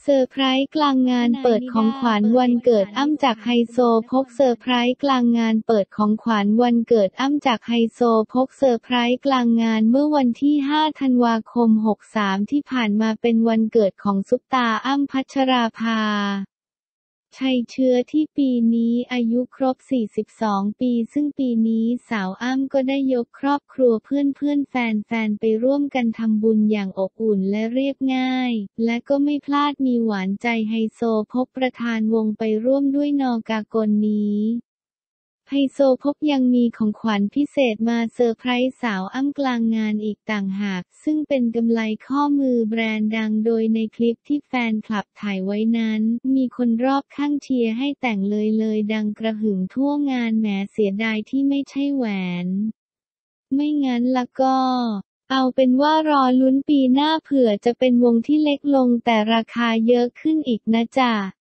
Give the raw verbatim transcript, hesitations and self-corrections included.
เซอร์ไพรส์กลางงานเปิดของขวัญวันเกิดอ้ำจากไฮโซโพกเซอร์ไพรส์กลางงานเปิดของขวัญวันเกิดอ้ำจากไฮโซโพกเซอร์ไพรส์กลางงานเมื่อวันที่ห้าธันวาคมหกสามที่ผ่านมาเป็นวันเกิดของซุปตาอ้ำพัชราภาชัยเชื้อที่ปีนี้อายุครบสี่สิบสองปีซึ่งปีนี้สาวอ้ำก็ได้ยกครอบครัวเพื่อนๆแฟนๆไปร่วมกันทำบุญอย่างอบอุ่นและเรียบง่ายและก็ไม่พลาดมีหวานใจไฮโซโพกประธานวงไปร่วมด้วยนกากลนี้ไฮโซโพกยังมีของขวัญพิเศษมาเซอร์ไพรส์สาวอ้ำกลางงานอีกต่างหากซึ่งเป็นกำไลข้อมือแบรนด์ดังโดยในคลิปที่แฟนคลับถ่ายไว้นั้นมีคนรอบข้างเชียร์ให้แต่งเลยเลยดังกระหึ่มทั่วงานแหมเสียดายที่ไม่ใช่แหวนไม่งั้นละก็เอาเป็นว่ารอลุ้นปีหน้าเผื่อจะเป็นวงที่เล็กลงแต่ราคาเยอะขึ้นอีกนะจ๊ะ